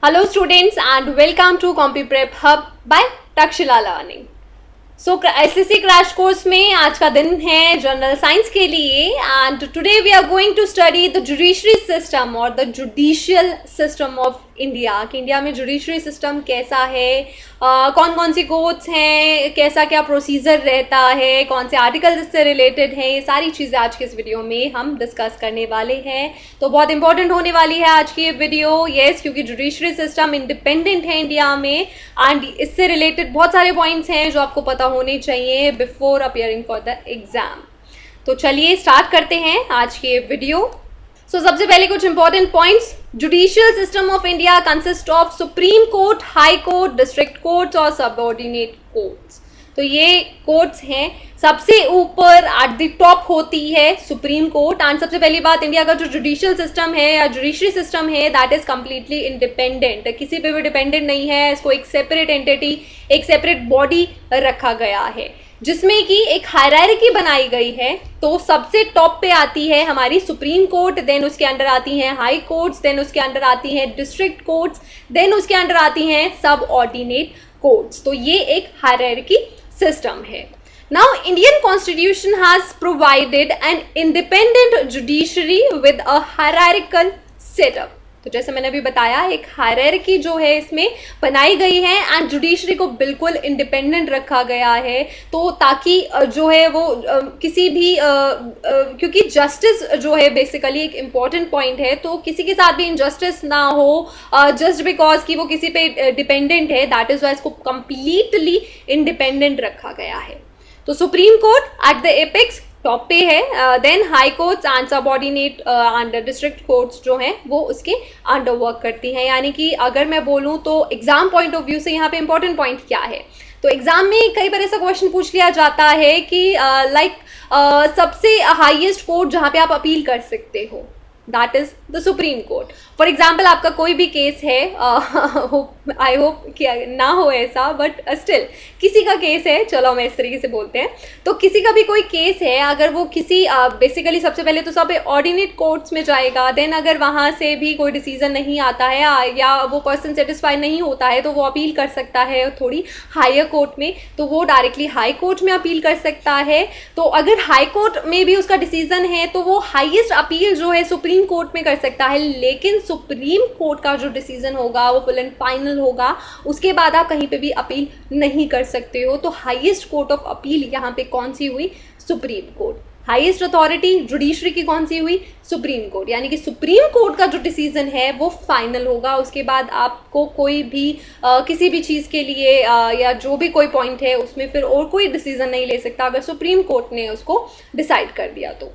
Hello students and welcome to CompuPrep Hub by Takshila Learning. So SSC crash course में आज का दिन है जनरल साइंस के लिए and today we are going to study the judiciary system और the judicial system of India कि India में जुडिशरी सिस्टम कैसा है, कौन कौन सी कोर्ट्स हैं, कैसा क्या प्रोसीजर रहता है, कौन से आर्टिकल इससे रिलेटेड हैं, ये सारी चीज़ें आज के इस वीडियो में हम डिस्कस करने वाले हैं। तो बहुत इंपॉर्टेंट होने वाली है आज की ये वीडियो, येस, क्योंकि जुडिशरी सिस्टम इंडिपेंडेंट है इंडिया में एंड इससे रिलेटेड बहुत सारे पॉइंट्स हैं जो आपको पता होने चाहिए before appearing for the exam. तो चलिए स्टार्ट करते हैं आज की ये वीडियो। सबसे पहले कुछ important points. Judicial system of India consist of supreme court, high court, district courts और सबऑर्डिनेट कोर्ट्स। तो ये कोर्ट्स हैं, सबसे ऊपर एट द टॉप होती है सुप्रीम कोर्ट। एंड सबसे पहली बात, इंडिया का जो जुडिशियल सिस्टम है या जुडिशरी सिस्टम है दैट इज कंप्लीटली इंडिपेंडेंट, किसी पे भी डिपेंडेंट नहीं है। इसको एक सेपरेट एंटिटी, एक सेपरेट बॉडी रखा गया है जिसमें कि एक हायरार्की बनाई गई है। तो सबसे टॉप पे आती है हमारी सुप्रीम कोर्ट, देन उसके अंडर आती हैं हाई कोर्ट्स, देन उसके अंडर आती हैं डिस्ट्रिक्ट कोर्ट्स, देन उसके अंडर आती हैं सब ऑर्डिनेट कोर्ट्स। तो ये एक हायरार्की सिस्टम है। Now, Indian Constitution has provided an independent judiciary with a hierarchical setup. तो जैसे मैंने अभी बताया, एक हायरार्की जो है इसमें बनाई गई है एंड जुडिशरी को बिल्कुल इंडिपेंडेंट रखा गया है। तो ताकि जो है वो किसी भी क्योंकि जस्टिस जो है बेसिकली एक इम्पॉर्टेंट पॉइंट है, तो किसी के साथ भी इनजस्टिस ना हो जस्ट बिकॉज कि वो किसी पे डिपेंडेंट है। दैट इज वाई इसको कंप्लीटली इंडिपेंडेंट रखा गया है। तो supreme court at the apex top पे है, then high courts and subordinate and district courts जो हैं वो उसके अंडर वर्क करती हैं। यानी कि अगर मैं बोलूँ तो एग्जाम पॉइंट ऑफ व्यू से यहाँ पे इंपॉर्टेंट पॉइंट क्या है, तो एग्जाम में कई बार ऐसा क्वेश्चन पूछ लिया जाता है कि सबसे हाईएस्ट कोर्ट जहाँ पे आप अपील कर सकते हो that is the supreme court. For example आपका कोई भी केस है, आई होप कि ना हो ऐसा, बट स्टिल किसी का केस है, चलो मैं इस तरीके से बोलते हैं, तो किसी का भी कोई केस है, अगर वो किसी बेसिकली सबसे पहले तो सब ऑर्डिनेट कोर्ट्स में जाएगा, देन अगर वहाँ से भी कोई डिसीजन नहीं आता है या वो पर्सन सेटिस्फाई नहीं होता है तो वो अपील कर सकता है थोड़ी हायर कोर्ट में, तो वो डायरेक्टली हाई कोर्ट में अपील कर सकता है। तो अगर हाई कोर्ट में भी उसका डिसीजन है तो वो हाईएस्ट अपील जो है सुप्रीम कोर्ट में कर सकता है, लेकिन सुप्रीम कोर्ट का जो डिसीजन होगा वो फुल एंड फाइनल होगा, उसके बाद आप कहीं पे भी अपील नहीं कर सकते हो। तो हाईएस्ट कोर्ट ऑफ अपील यहाँ पे कौन सी हुई? Supreme court. Highest authority judiciary की कौन सी हुई? Supreme court. यानी कि सुप्रीम कोर्ट का जो डिसीजन है वो फाइनल होगा, उसके बाद आपको कोई भी किसी भी चीज़ के लिए या जो भी कोई पॉइंट है उसमें फिर और कोई डिसीजन नहीं ले सकता अगर सुप्रीम कोर्ट ने उसको डिसाइड कर दिया तो।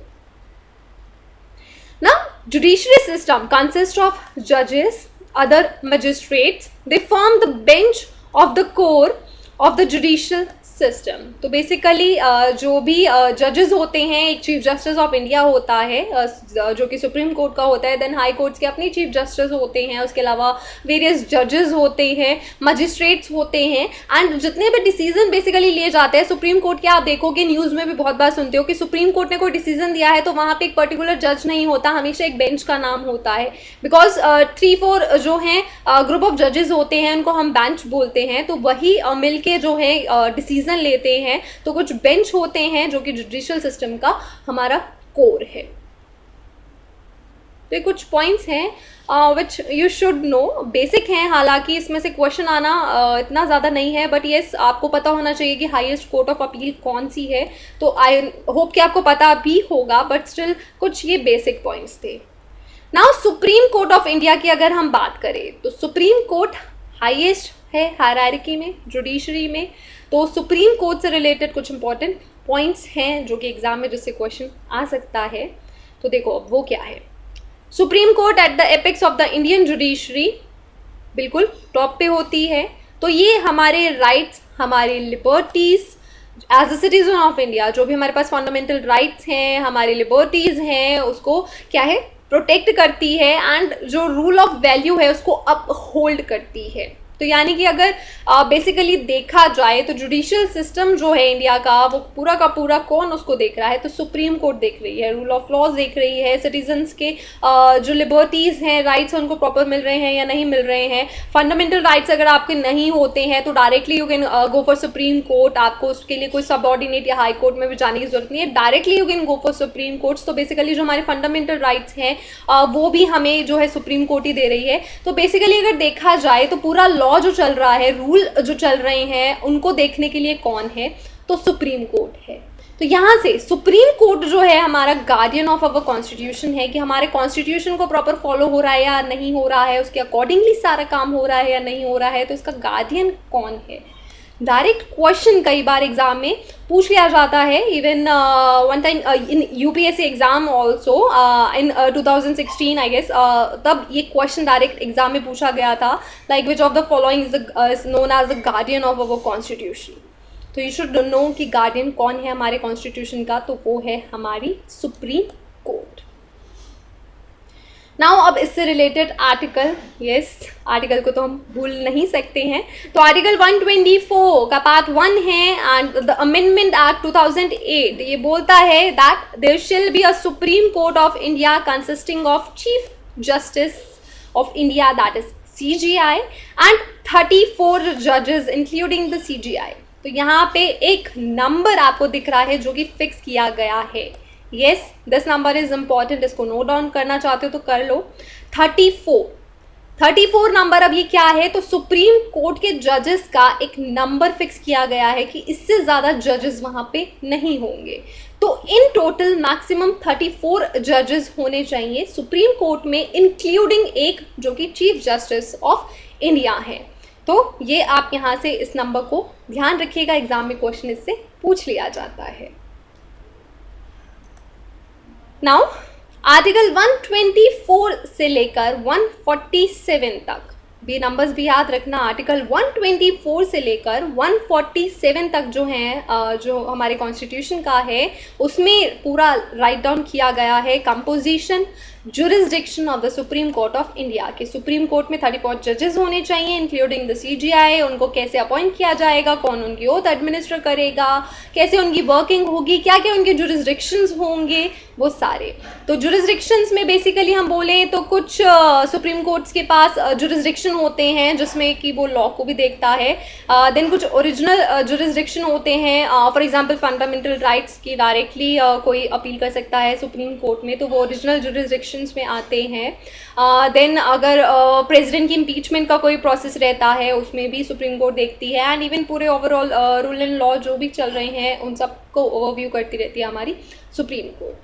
Now, judiciary system consists of judges, other magistrates. They form the bench of the core of the judicial system. तो बेसिकली जो भी जजेस होते हैं, एक चीफ जस्टिस ऑफ इंडिया होता है जो कि सुप्रीम कोर्ट का होता है, देन हाई कोर्ट्स के अपने चीफ जस्टिस होते हैं, उसके अलावा वेरियस जजेस होते हैं, मजिस्ट्रेट्स होते हैं एंड जितने भी डिसीजन बेसिकली लिए जाते हैं सुप्रीम कोर्ट के, आप देखोगे न्यूज़ में भी बहुत बार सुनते हो कि सुप्रीम कोर्ट ने कोई डिसीजन दिया है तो वहाँ पे एक पर्टिकुलर जज नहीं होता, हमेशा एक बेंच का नाम होता है। बिकॉज 3-4 जो हैं ग्रुप ऑफ जजेस होते हैं उनको हम बेंच बोलते हैं, तो वही मिलके जो है डिसीजन लेते हैं। तो कुछ बेंच होते हैं जो कि जुडिशियल सिस्टम का हमारा कोर है। तो ये कुछ पॉइंट्स हैं which you should know, basic हैं, हालांकि इसमें से क्वेश्चन आना इतना ज़्यादा नहीं है, बट येस आपको पता होना चाहिए कि हाईएस्ट कोर्ट ऑफ अपील कौन सी है। तो आई होप कि आपको पता भी होगा, बट स्टिल कुछ ये बेसिक पॉइंट्स थे। Now supreme court of India की अगर हम बात करें तो सुप्रीम कोर्ट हाईएस्ट है हायरार्की में, जुडिशरी में। तो सुप्रीम कोर्ट से रिलेटेड कुछ इंपॉर्टेंट पॉइंट्स हैं जो कि एग्जाम में जिससे क्वेश्चन आ सकता है। तो देखो अब वो क्या है। Supreme court at the apex of the Indian judiciary, बिल्कुल टॉप पे होती है। तो ये हमारे राइट्स, हमारी liberties as a citizen of India, जो भी हमारे पास फंडामेंटल राइट्स हैं, हमारी लिबर्टीज हैं, उसको क्या है प्रोटेक्ट करती है एंड जो रूल ऑफ वैल्यू है उसको अपहोल्ड करती है। तो यानी कि अगर बेसिकली देखा जाए तो जुडिशियल सिस्टम जो है इंडिया का, वो पूरा का पूरा कौन उसको देख रहा है, तो सुप्रीम कोर्ट देख रही है, रूल ऑफ लॉज देख रही है, सिटीजन्स के जो लिबर्टीज़ हैं, राइट्स उनको प्रॉपर मिल रहे हैं या नहीं मिल रहे हैं, फंडामेंटल राइट्स अगर आपके नहीं होते हैं तो directly you can go for supreme court, आपको उसके लिए कोई सबऑर्डिनेट या हाई कोर्ट में भी जाने की जरूरत नहीं है, directly you can go for supreme courts. तो बेसिकली जो हमारे फंडामेंटल राइट्स हैं वो भी हमें जो है सुप्रीम कोर्ट ही दे रही है। तो बेसिकली अगर देखा जाए तो पूरा लॉ जो चल रहा है, रूल जो चल रहे हैं, उनको देखने के लिए कौन है, तो सुप्रीम कोर्ट है। तो यहाँ से सुप्रीम कोर्ट जो है हमारा गार्डियन ऑफ अवर कॉन्स्टिट्यूशन है, कि हमारे कॉन्स्टिट्यूशन को प्रॉपर फॉलो हो रहा है या नहीं हो रहा है, उसके अकॉर्डिंगली सारा काम हो रहा है या नहीं हो रहा है, तो इसका गार्डियन कौन है। डायरेक्ट क्वेश्चन कई बार एग्जाम में पूछ लिया जाता है, even one time in UPSC exam also in 2016 I guess, तब ये क्वेश्चन डायरेक्ट एग्जाम में पूछा गया था, like which of the following is known as the guardian of our constitution. तो यू शुड नो कि गार्डियन कौन है हमारे कॉन्स्टिट्यूशन का, तो वो है हमारी सुप्रीम कोर्ट। नाउ अब इससे रिलेटेड आर्टिकल, यस आर्टिकल को तो हम भूल नहीं सकते हैं, तो आर्टिकल 124 का पार्ट 1 है एंड द अमेंडमेंट एक्ट 2008 ये बोलता है that there shall be a supreme court of India consisting of chief justice of India that is CJI and 34 जजेस इंक्लूडिंग द CJI। तो यहाँ पे एक नंबर आपको दिख रहा है जो कि फिक्स किया गया है। Yes this number is important, इसको नोट डाउन करना चाहते हो तो कर लो। 34 नंबर। अब ये क्या है, तो सुप्रीम कोर्ट के जजेस का एक नंबर फिक्स किया गया है कि इससे ज़्यादा जजेस वहाँ पे नहीं होंगे। तो इन टोटल मैक्सिमम 34 जजेस होने चाहिए सुप्रीम कोर्ट में, इंक्लूडिंग एक जो कि चीफ जस्टिस ऑफ इंडिया है। तो ये आप यहाँ से इस नंबर को ध्यान रखिएगा, एग्जाम में क्वेश्चन इससे पूछ लिया जाता है। नाउ आर्टिकल 124 से लेकर 147 तक भी नंबर्स भी याद रखना। आर्टिकल 124 से लेकर 147 तक जो है जो हमारे कॉन्स्टिट्यूशन का है, उसमें पूरा राइट डाउन किया गया है composition jurisdiction of the supreme court of India के। सुप्रीम कोर्ट में 34 जजेस होने चाहिए इंक्लूडिंग द CJI। उनको कैसे अपॉइंट किया जाएगा, कौन उनकी ओथ एडमिनिस्टर करेगा, कैसे उनकी वर्किंग होगी, क्या क्या उनके जुरिस्डिक्शंस होंगे, वो सारे। तो जुरिस्डिक्शंस में बेसिकली हम बोलें तो कुछ सुप्रीम कोर्ट्स के पास जुरिस्डिक्शन होते हैं जिसमें कि वो लॉ को भी देखता है। देन कुछ ओरिजिनल जुरिस्डिक्शन होते हैं, फॉर एग्जांपल फंडामेंटल राइट्स की डायरेक्टली कोई अपील कर सकता है सुप्रीम कोर्ट में, तो वो ओरिजिनल जुरिस्डिक्शंस में आते हैं। देन अगर प्रेसिडेंट की इम्पीचमेंट का कोई प्रोसेस रहता है उसमें भी सुप्रीम कोर्ट देखती है। एंड इवन पूरे ओवरऑल रूल एंड लॉ जो भी चल रहे हैं उन सबको ओवरव्यू करती रहती है हमारी supreme court.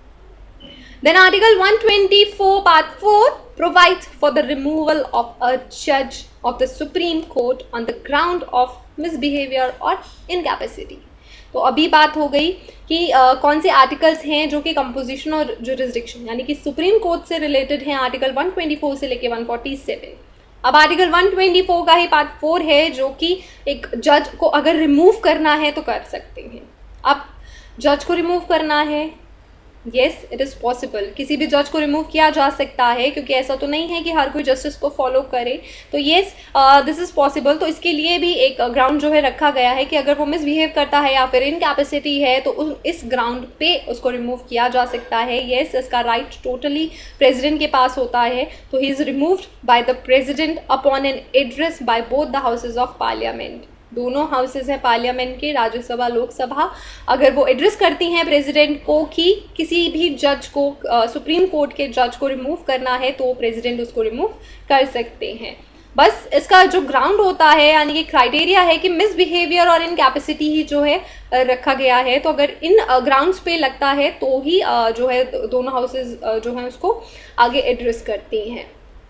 Then Article 124 Part 4 provides for the removal of a judge of the Supreme Court on the ground of misbehavior or incapacity। तो अभी बात हो गई कि कौन से आर्टिकल्स हैं जो कि कंपोजिशन और जुरिस्डिक्शन यानी कि सुप्रीम कोर्ट से रिलेटेड हैं। आर्टिकल 124 से लेके 147। अब आर्टिकल 124 का ही पार्ट 4 है जो कि एक जज को अगर रिमूव करना है तो कर सकते हैं। अब जज को रिमूव करना है, येस इट इज़ पॉसिबल, किसी भी जज को रिमूव किया जा सकता है, क्योंकि ऐसा तो नहीं है कि हर कोई जस्टिस को फॉलो करे। तो येस दिस इज़ पॉसिबल। तो इसके लिए भी एक ग्राउंड जो है रखा गया है कि अगर वो मिसबिहेव करता है या फिर इनकैपेसिटी है तो इस ग्राउंड पे उसको रिमूव किया जा सकता है। येस इसका राइट टोटली प्रेसिडेंट के पास होता है। तो he is removed by the president upon an address by both the houses of parliament. दोनों हाउसेज हैं पार्लियामेंट के, राज्यसभा लोकसभा, अगर वो एड्रेस करती हैं प्रेसिडेंट को कि किसी भी जज को सुप्रीम कोर्ट के जज को रिमूव करना है तो प्रेसिडेंट उसको रिमूव कर सकते हैं। बस इसका जो ग्राउंड होता है यानी कि क्राइटेरिया है कि मिसबिहेवियर और इनकैपेसिटी ही जो है रखा गया है। तो अगर इन ग्राउंड्स पे लगता है तो ही जो है दोनों हाउसेज जो हैं उसको आगे एड्रेस करती हैं।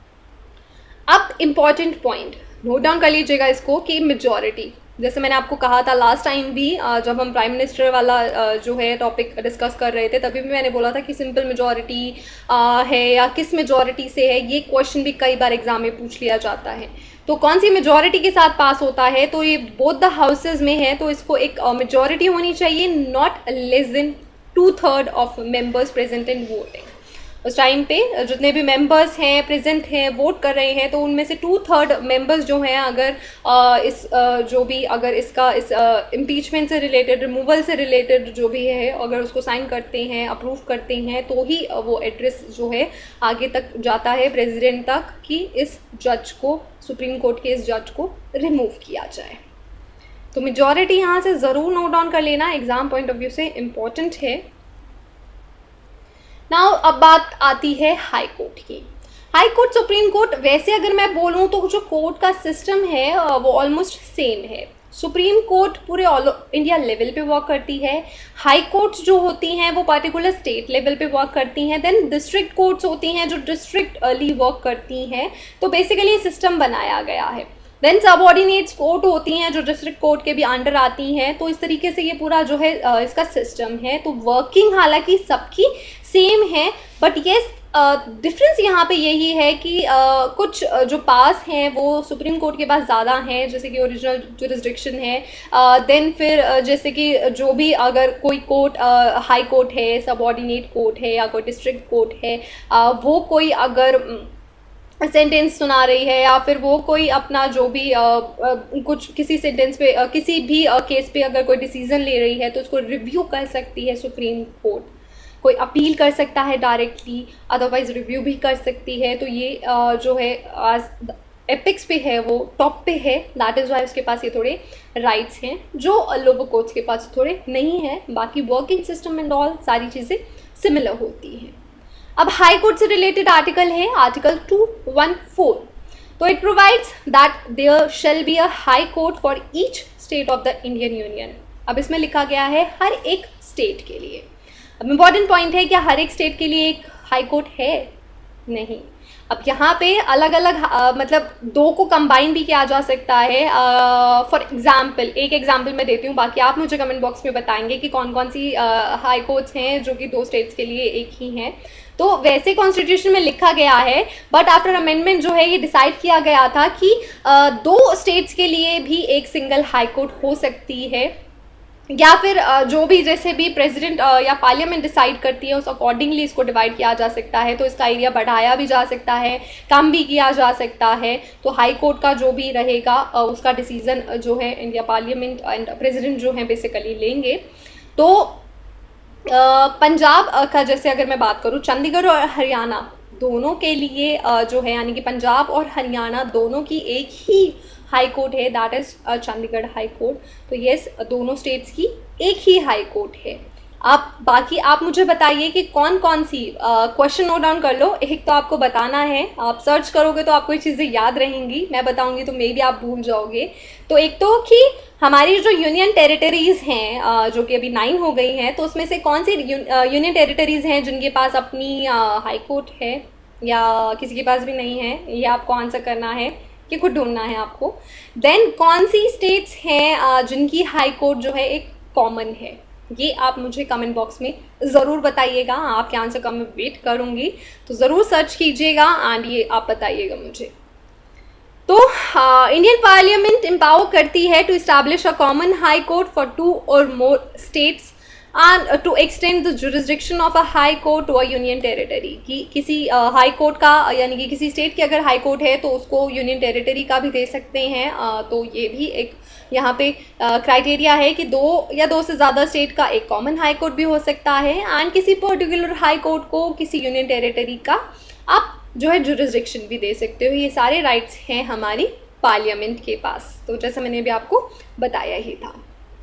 अब इम्पॉर्टेंट पॉइंट नोट डाउन कर लीजिएगा इसको कि मेजॉरिटी, जैसे मैंने आपको कहा था लास्ट टाइम भी जब हम प्राइम मिनिस्टर वाला जो है टॉपिक डिस्कस कर रहे थे तभी भी मैंने बोला था कि सिंपल मेजॉरिटी है या किस मेजॉरिटी से है, ये क्वेश्चन भी कई बार एग्जाम में पूछ लिया जाता है। तो कौन सी मेजॉरिटी के साथ पास होता है, तो ये बोथ द हाउसेज में है तो इसको एक मेजॉरिटी होनी चाहिए not less than 2/3 of members present and voting. उस टाइम पे जितने भी मेंबर्स हैं प्रेजेंट हैं वोट कर रहे हैं, तो उनमें से 2/3 मेंबर्स जो हैं अगर जो भी अगर इसका इस इम्पीचमेंट से रिलेटेड, रिमूवल से रिलेटेड जो भी है, अगर उसको साइन करते हैं, अप्रूव करते हैं, तो ही वो एड्रेस जो है आगे तक जाता है प्रेसिडेंट तक कि इस जज को, सुप्रीम कोर्ट के इस जज को रिमूव किया जाए। तो मेजॉरिटी यहाँ से ज़रूर नोट डाउन कर लेना, एग्जाम पॉइंट ऑफ व्यू से इम्पॉर्टेंट है। नाउ अब बात आती है हाई कोर्ट की। हाई कोर्ट, सुप्रीम कोर्ट, वैसे अगर मैं बोलूँ तो जो कोर्ट का सिस्टम है वो ऑलमोस्ट सेम है। सुप्रीम कोर्ट पूरे ऑल इंडिया लेवल पे वर्क करती है, हाई कोर्ट्स जो होती हैं वो पर्टिकुलर स्टेट लेवल पे वर्क करती हैं, देन डिस्ट्रिक्ट कोर्ट्स होती हैं जो डिस्ट्रिक्टली वर्क करती हैं। तो बेसिकली सिस्टम बनाया गया है। देन सबऑर्डिनेट्स कोर्ट होती हैं जो डिस्ट्रिक्ट कोर्ट के भी अंडर आती हैं। तो इस तरीके से ये पूरा जो है इसका सिस्टम है। तो वर्किंग हालांकि सबकी सेम है, बट येस डिफरेंस यहाँ पे यही है कि कुछ जो पास हैं वो सुप्रीम कोर्ट के पास ज़्यादा हैं, जैसे कि ओरिजिनल जुरिस्डिक्शन है। देन फिर जैसे कि जो भी अगर कोई कोर्ट हाई कोर्ट है, सबऑर्डिनेट कोर्ट है या कोई डिस्ट्रिक्ट कोर्ट है, वो कोई अगर सेंटेंस सुना रही है या फिर वो कोई अपना जो भी कुछ किसी सेंटेंस पे किसी भी केस पे अगर कोई डिसीजन ले रही है तो उसको रिव्यू कर सकती है सुप्रीम कोर्ट। कोई अपील कर सकता है डायरेक्टली, अदरवाइज रिव्यू भी कर सकती है। तो ये जो है आज एपिक्स पे है, वो टॉप पे है, दैट इज़ वाई उसके पास ये थोड़े राइट्स हैं जो लोअर कोर्ट्स के पास थोड़े नहीं हैं। बाकी वर्किंग सिस्टम एंड ऑल सारी चीज़ें सिमिलर होती हैं। अब हाई कोर्ट से रिलेटेड आर्टिकल है आर्टिकल 214। तो it provides that there shall be a high court for each state of the Indian union. अब इसमें लिखा गया है हर एक स्टेट के लिए। अब इम्पॉर्टेंट पॉइंट है, क्या हर एक स्टेट के लिए एक हाई कोर्ट है? नहीं। अब यहाँ पे अलग अलग मतलब दो को कंबाइन भी किया जा सकता है। फॉर एग्जाम्पल, एक एग्जाम्पल मैं देती हूँ, बाकी आप मुझे कमेंट बॉक्स में बताएंगे कि कौन कौन सी हाई कोर्ट्स हैं जो कि दो स्टेट्स के लिए एक ही हैं। तो वैसे कॉन्स्टिट्यूशन में लिखा गया है, बट आफ्टर अमेंडमेंट जो है ये डिसाइड किया गया था कि दो स्टेट्स के लिए भी एक सिंगल हाई कोर्ट हो सकती है, या फिर जो भी जैसे भी प्रेसिडेंट या पार्लियामेंट डिसाइड करती है उस अकॉर्डिंगली इसको डिवाइड किया जा सकता है। तो इसका एरिया बढ़ाया भी जा सकता है, कम भी किया जा सकता है। तो हाई कोर्ट का जो भी रहेगा उसका डिसीजन जो है इंडिया पार्लियामेंट एंड प्रेसिडेंट जो है बेसिकली लेंगे। तो पंजाब का जैसे अगर मैं बात करूँ, चंडीगढ़ और हरियाणा दोनों के लिए जो है, यानी कि पंजाब और हरियाणा दोनों की एक ही हाई कोर्ट है, that is Chandigarh high court. तो येस, दोनों स्टेट्स की एक ही हाई कोर्ट है। आप बाकी आप मुझे बताइए कि कौन कौन सी, क्वेश्चन नोट डाउन कर लो। एक तो आपको बताना है, आप सर्च करोगे तो आपको ये चीज़ें याद रहेंगी, मैं बताऊंगी तो मे भी आप भूल जाओगे। तो एक तो कि हमारी जो यूनियन टेरिटरीज़ हैं जो कि अभी 9 हो गई हैं, तो उसमें से कौन सी यूनियन टेरिटरीज़ हैं जिनके पास अपनी हाई कोर्ट है या किसी के पास भी नहीं है, ये आपको आंसर करना है कि खुद ढूंढना है आपको। देन कौन सी स्टेट्स हैं जिनकी हाई कोर्ट जो है एक कॉमन है, ये आप मुझे कमेंट बॉक्स में ज़रूर बताइएगा। आपके आंसर का मैं वेट करूँगी, तो ज़रूर सर्च कीजिएगा एंड ये आप बताइएगा मुझे। तो इंडियन पार्लियामेंट एम्पावर करती है to establish a common high court for 2 or more states and to extend the jurisdiction of a high court to a union territory। कि किसी हाई कोर्ट का, यानी कि किसी स्टेट की अगर हाई कोर्ट है तो उसको यूनियन टेरिटरी का भी दे सकते हैं। तो ये भी एक यहाँ पे क्राइटेरिया है कि 2 या 2 से ज़्यादा स्टेट का एक कॉमन हाई कोर्ट भी हो सकता है, एंड किसी पर्टिकुलर हाई कोर्ट को किसी यूनियन टेरिटरी का आप जो है जुरिस्डिक्शन भी दे सकते हो। ये सारे राइट्स हैं हमारी पार्लियामेंट के पास। तो जैसा मैंने अभी आपको बताया ही था।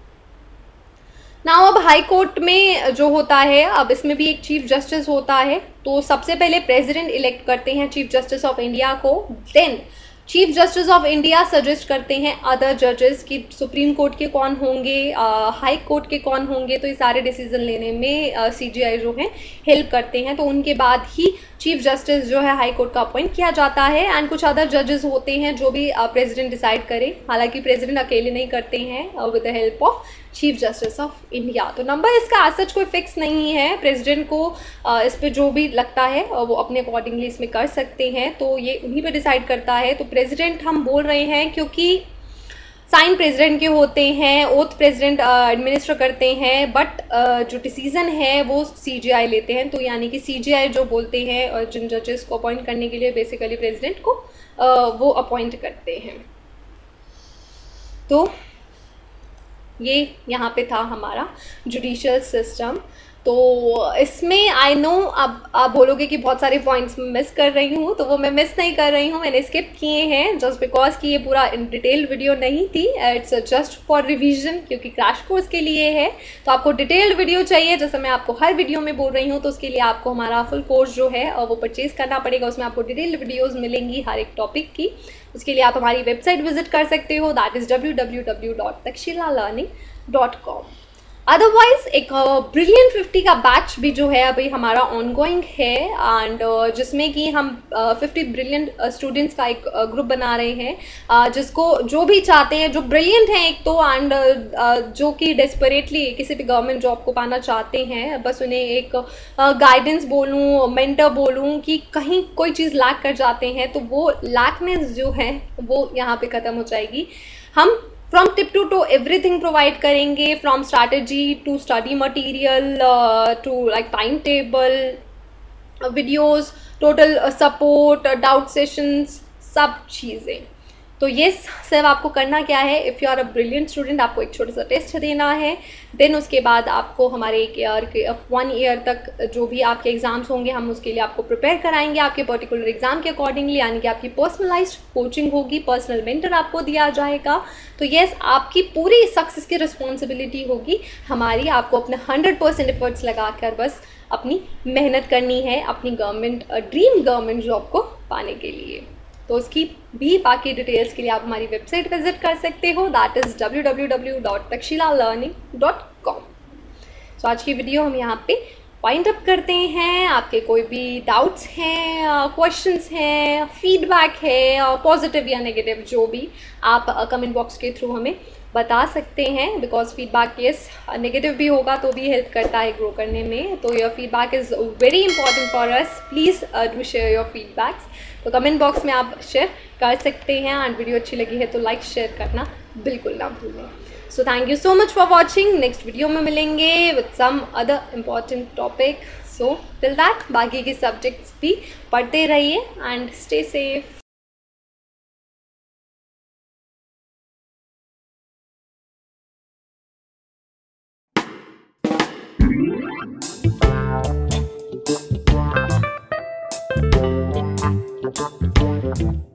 नाउ अब हाई कोर्ट में जो होता है, अब इसमें भी एक चीफ जस्टिस होता है। तो सबसे पहले प्रेसिडेंट इलेक्ट करते हैं चीफ जस्टिस ऑफ इंडिया को। Then chief justice of India suggest करते हैं अदर जजेस कि सुप्रीम कोर्ट के कौन होंगे, हाई कोर्ट के कौन होंगे। तो ये सारे डिसीजन लेने में सीजीआई जो है हेल्प करते हैं। तो उनके बाद ही चीफ जस्टिस जो है हाई कोर्ट का अपॉइंट किया जाता है, एंड कुछ अदर जजेस होते हैं जो भी प्रेसिडेंट डिसाइड करे। हालांकि प्रेसिडेंट अकेले नहीं करते हैं, with the help of chief justice of India. तो नंबर इसका आज सच कोई फिक्स नहीं है, प्रेसिडेंट को इस पर जो भी लगता है वो अपने अकॉर्डिंगली इसमें कर सकते हैं। तो ये उन्हीं पे डिसाइड करता है। तो प्रेसिडेंट हम बोल रहे हैं क्योंकि साइन प्रेसिडेंट के होते हैं, ओथ प्रेसिडेंट एडमिनिस्टर करते हैं, बट जो डिसीजन है वो CGI लेते हैं। तो यानी कि CGI जो बोलते हैं, और जिन जजेस को अपॉइंट करने के लिए बेसिकली प्रेसिडेंट को वो अपॉइंट करते हैं। तो ये यहाँ पे था हमारा जुडिशियल सिस्टम। तो इसमें आई नो अब आप बोलोगे कि बहुत सारे पॉइंट्स मिस कर रही हूँ, तो वो मैं मिस नहीं कर रही हूँ, मैंने स्किप किए हैं जस्ट बिकॉज कि ये पूरा डिटेल्ड वीडियो नहीं थी, इट्स जस्ट फॉर रिवीजन, क्योंकि क्रैश कोर्स के लिए है। तो आपको डिटेल्ड वीडियो चाहिए, जैसे मैं आपको हर वीडियो में बोल रही हूँ, तो उसके लिए आपको हमारा फुल कोर्स जो है वो परचेज़ करना पड़ेगा। उसमें आपको डिटेल्ड वीडियोज़ मिलेंगी हर एक टॉपिक की। उसके लिए आप हमारी वेबसाइट विजिट कर सकते हो, दैट इज़ www.takshilalearning.com। अदरवाइज एक ब्रिलियंट 50 का बैच भी जो है अभी हमारा ऑनगोइंग है, एंड जिसमें कि हम 50 ब्रिलियंट स्टूडेंट्स का एक ग्रुप बना रहे हैं, जिसको जो भी चाहते हैं, जो ब्रिलियंट हैं एक तो, एंड जो कि डेस्परेटली किसी भी गवर्नमेंट जॉब को पाना चाहते हैं, बस उन्हें एक गाइडेंस बोलूँ, मेंटर बोलूँ कि कहीं कोई चीज़ लैक कर जाते हैं, तो वो लैकनेस जो है वो यहाँ पे ख़त्म हो जाएगी। हम from tip to everything provide करेंगे, from strategy to study material to like time table, videos, total support, doubt sessions, सब चीज़ें। तो ये सिर्फ आपको करना क्या है, if you are a brilliant student, आपको एक छोटा सा टेस्ट देना है, देन उसके बाद आपको हमारे 1 ईयर तक जो भी आपके एग्ज़ाम्स होंगे, हम उसके लिए आपको प्रिपेयर कराएंगे आपके पर्टिकुलर एग्ज़ाम के अकॉर्डिंगली, यानी कि आपकी पर्सनलाइज्ड कोचिंग होगी, पर्सनल मेंटर आपको दिया जाएगा। तो येस, आपकी पूरी सक्सेस की रिस्पॉन्सिबिलिटी होगी हमारी, आपको अपने 100% एफर्ट्स लगा कर बस अपनी मेहनत करनी है अपनी ड्रीम गवर्नमेंट जॉब को पाने के लिए। तो उसकी भी बाकी डिटेल्स के लिए आप हमारी वेबसाइट विजिट कर सकते हो, दैट इज़ www.takshilalearning.com। सो आज की वीडियो हम यहाँ पे वाइंड अप करते हैं। आपके कोई भी डाउट्स हैं, क्वेश्चंस हैं, फीडबैक है, पॉजिटिव या नेगेटिव, जो भी आप कमेंट बॉक्स के थ्रू हमें बता सकते हैं, बिकॉज फीडबैक येस नेगेटिव भी होगा तो भी हेल्प करता है ग्रो करने में। तो your feedback is very important for us, please do share your feedbacks. तो कमेंट बॉक्स में आप शेयर कर सकते हैं, एंड वीडियो अच्छी लगी है तो लाइक शेयर करना बिल्कुल ना भूलें। So thank you so much for watching. Next video में मिलेंगे with some other important topic. So till that बाकी के सब्जेक्ट्स भी पढ़ते रहिए and stay safe. Thank you.